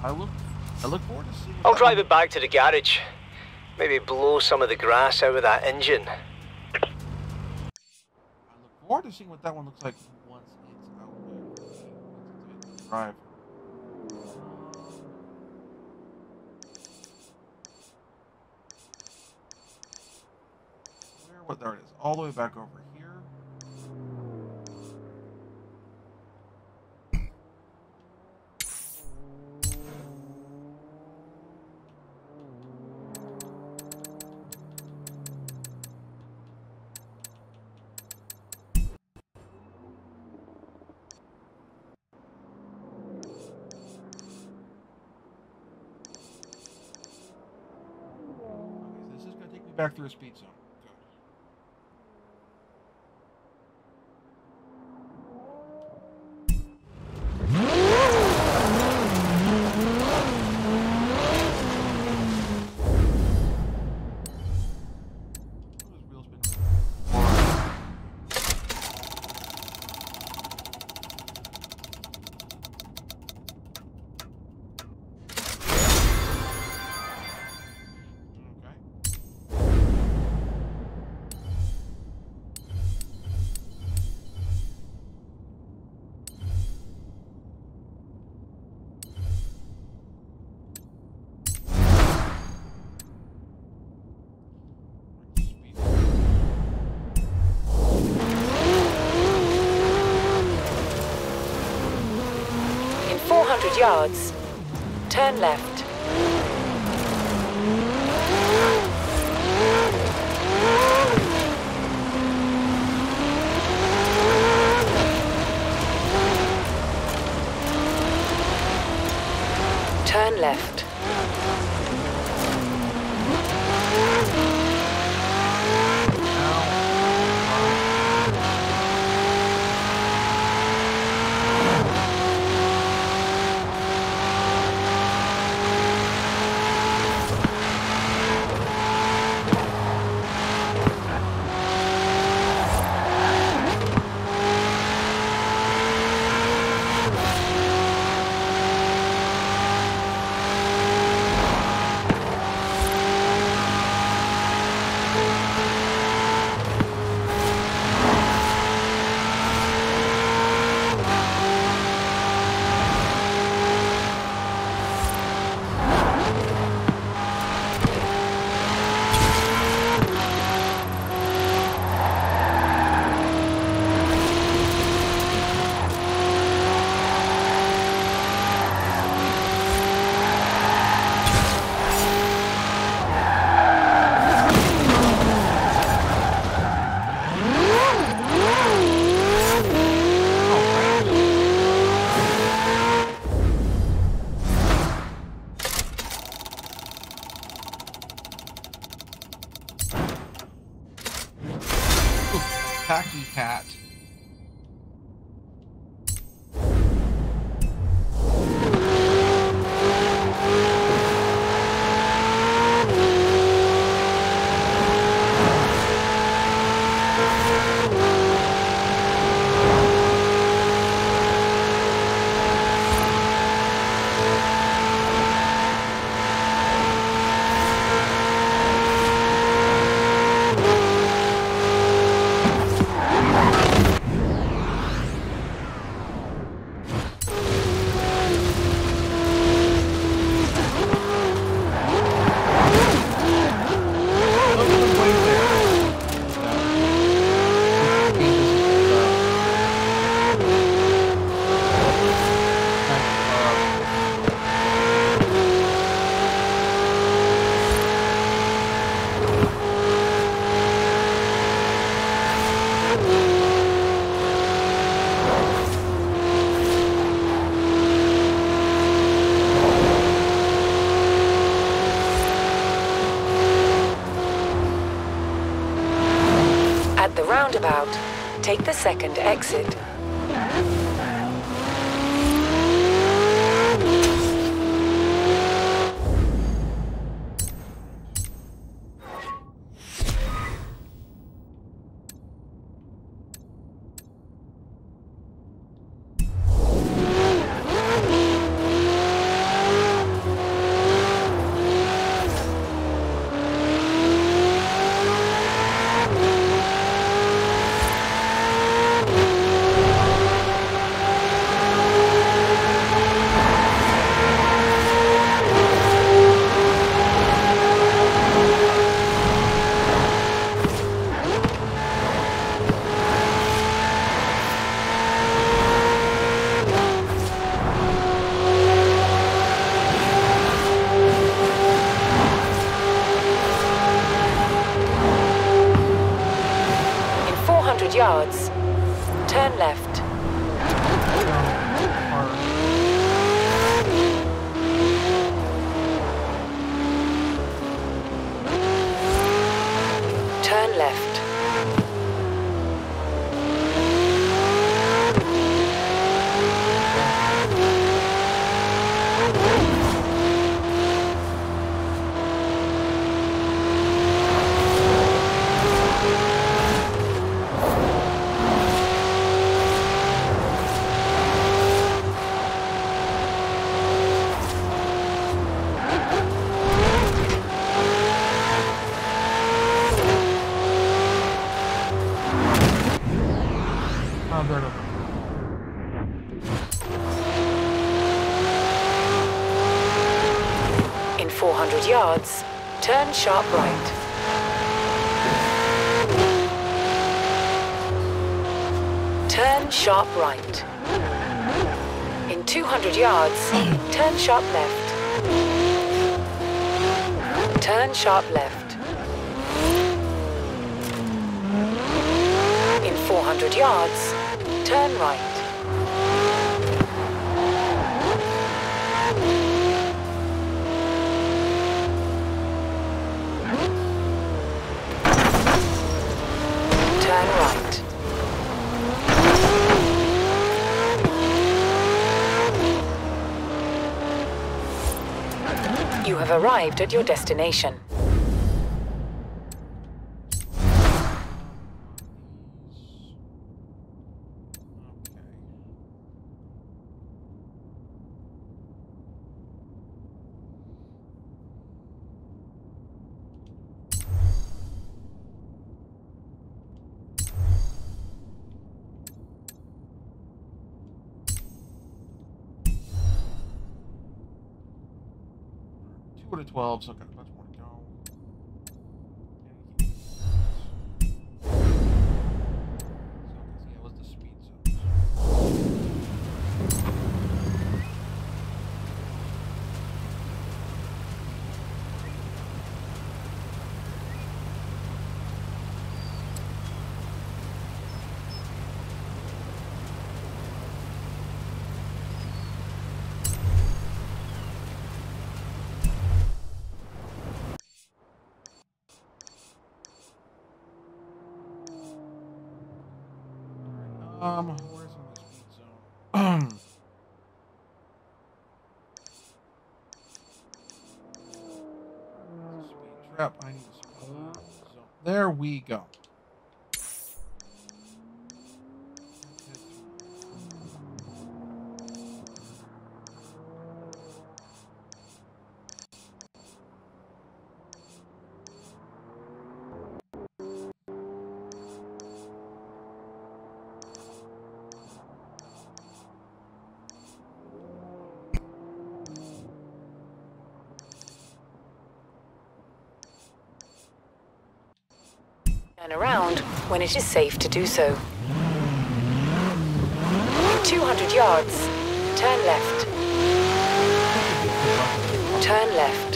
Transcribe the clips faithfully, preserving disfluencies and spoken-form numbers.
I look, I look forward to seeing. I'll drive it back to the garage. Maybe blow some of the grass out of that engine. I look forward to seeing what that one looks like once it's out there. Once it's able to drive. Where? What? There it is. All the way back over here. Back through a speed zone. four hundred yards. Turn left. Turn left. Tacky hat. At the roundabout, take the second exit. four hundred yards, turn sharp right. Turn sharp right. In two hundred yards, turn sharp left. Turn sharp left. In four hundred yards, turn right. Turn right. You have arrived at your destination. two out of twelve, so I've got a bunch more to go. So, yeah, what's the speed zone? Um, where's my speed zone? Speed trap. I need a speed zone. There we go. Turn around when it is safe to do so. In two hundred yards, turn left. Turn left.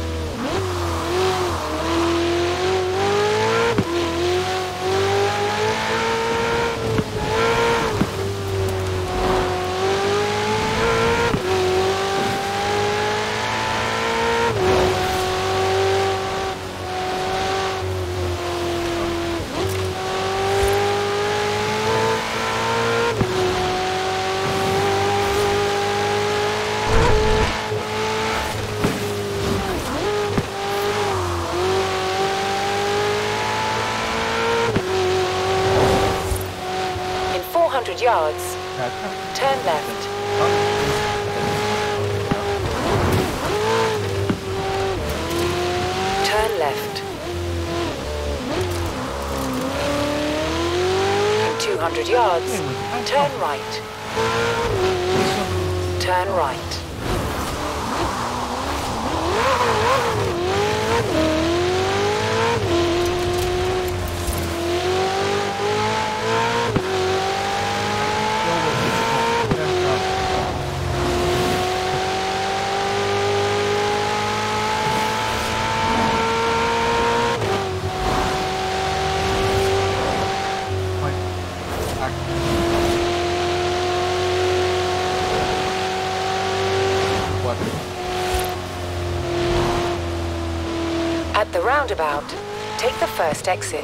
Yards. Turn left. Turn left. In two hundred yards, turn right. Turn right. At the roundabout, take the first exit.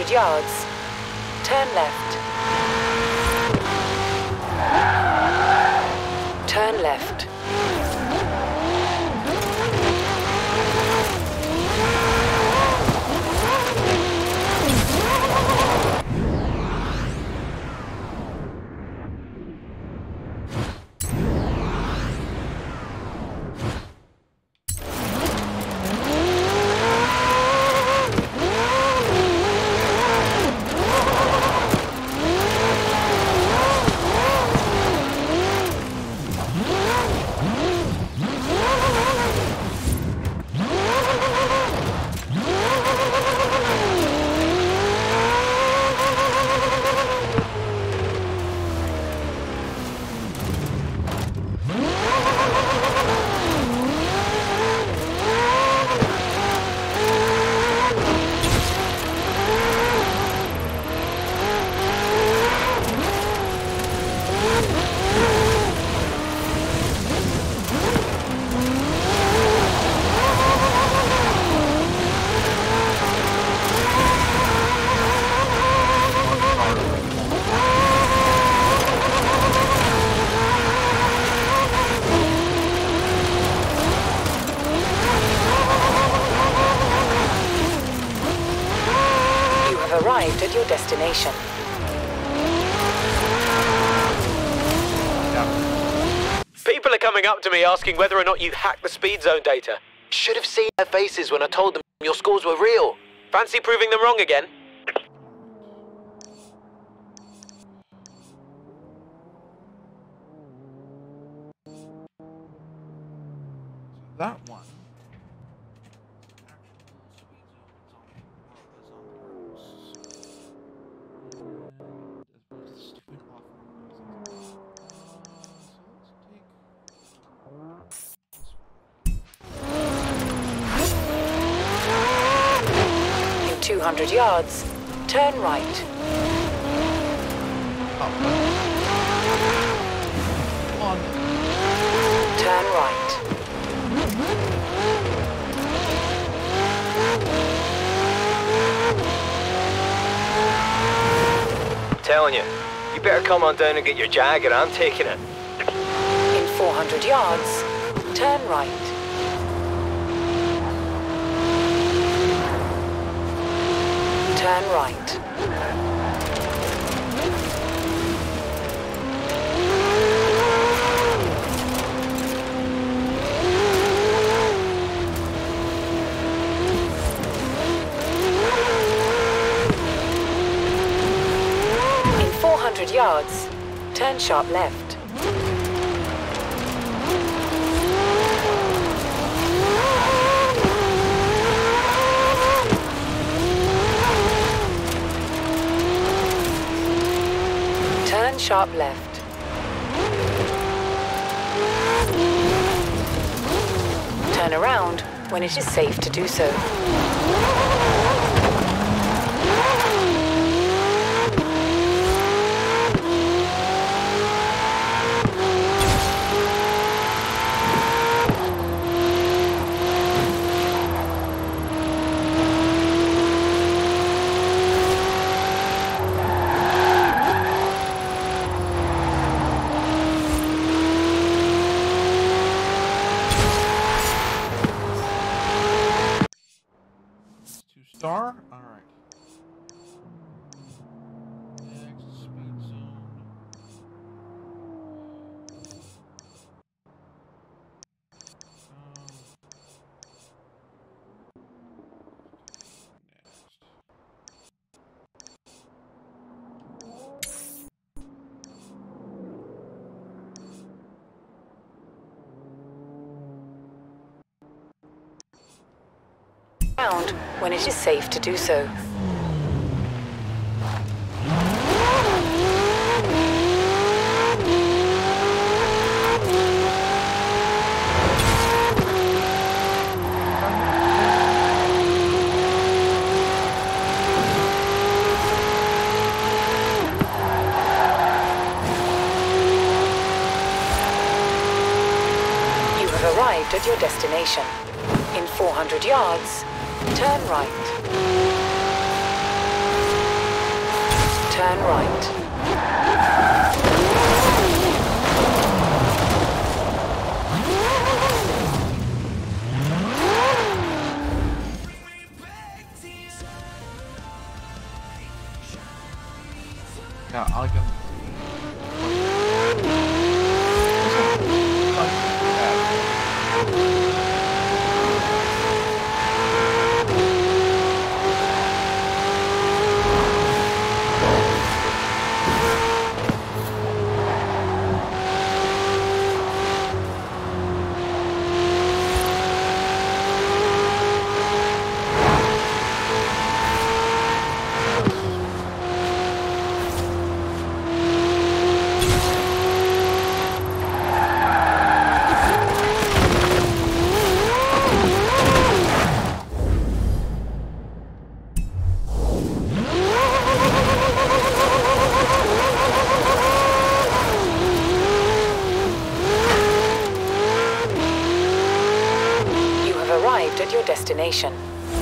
hundred yards. Turn left. Turn left. Arrived at your destination. People are coming up to me asking whether or not you hacked the speed zone data. Should have seen their faces when I told them your scores were real. Fancy proving them wrong again? That one. two hundred yards, turn right. Oh. Come on. Turn right. Telling you, you better come on down and get your Jagger. I'm taking it. In four hundred yards, turn right. Turn right. In four hundred yards, turn sharp left. Sharp left. Turn around when it is safe to do so. Star? Alright. Next, speed zone. Um, Around when it is safe to do so. You have arrived at your destination. In four hundred yards, turn right. Turn right. Yeah, I can. Arrived at your destination.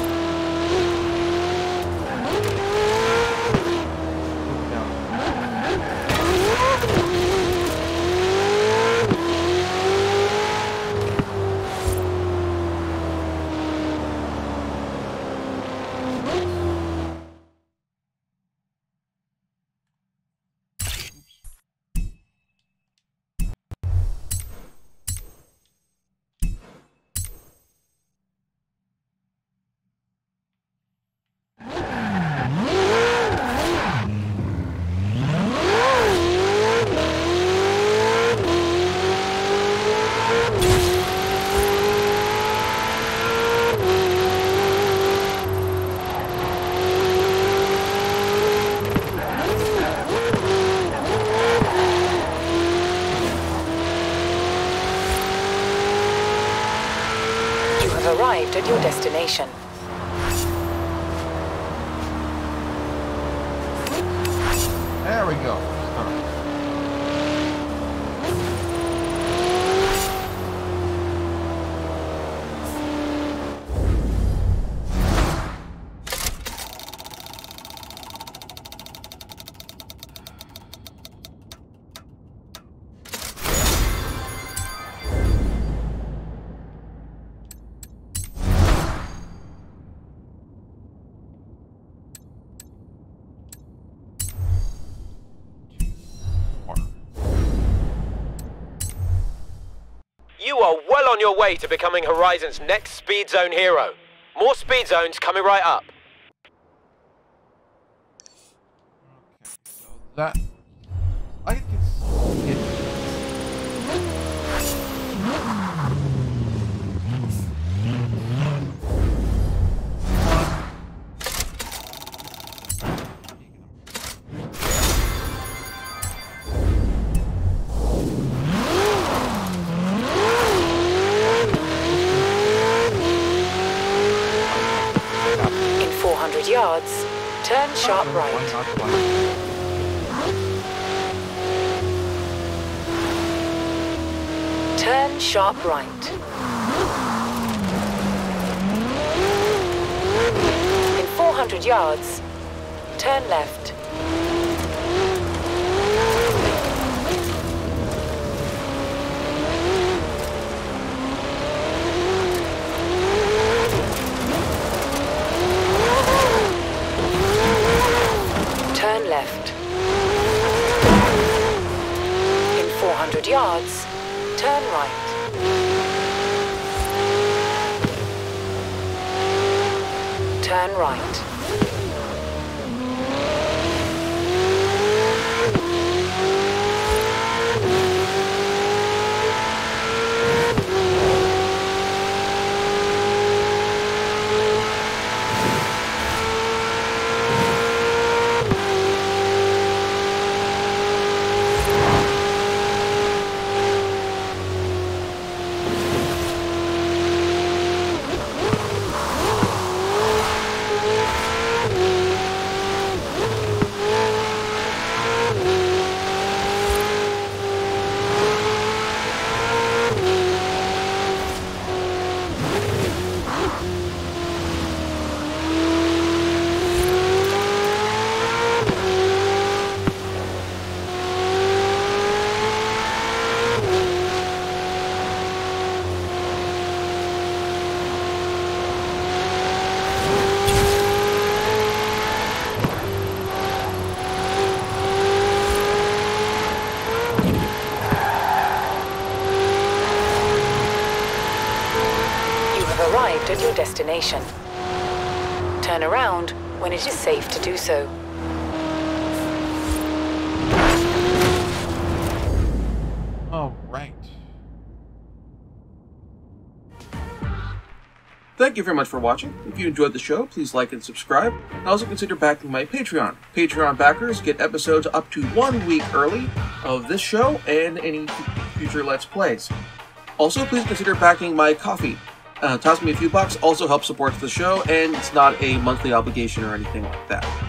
Arrived at your destination. There we go. Start. You are well on your way to becoming Horizon's next Speed Zone hero. More Speed Zones coming right up. Okay, so that I can get. Yards, turn sharp right. Turn sharp right. In four hundred yards, turn left. Turn left. In four hundred yards, turn right. Turn right. at your destination. Turn around when it is safe to do so. All right. Thank you very much for watching. If you enjoyed the show, please like and subscribe. And also consider backing my Patreon. Patreon backers get episodes up to one week early of this show and any future Let's Plays. Also, please consider backing my Ko-fi. Uh, toss me a few bucks, also helps support the show, and it's not a monthly obligation or anything like that.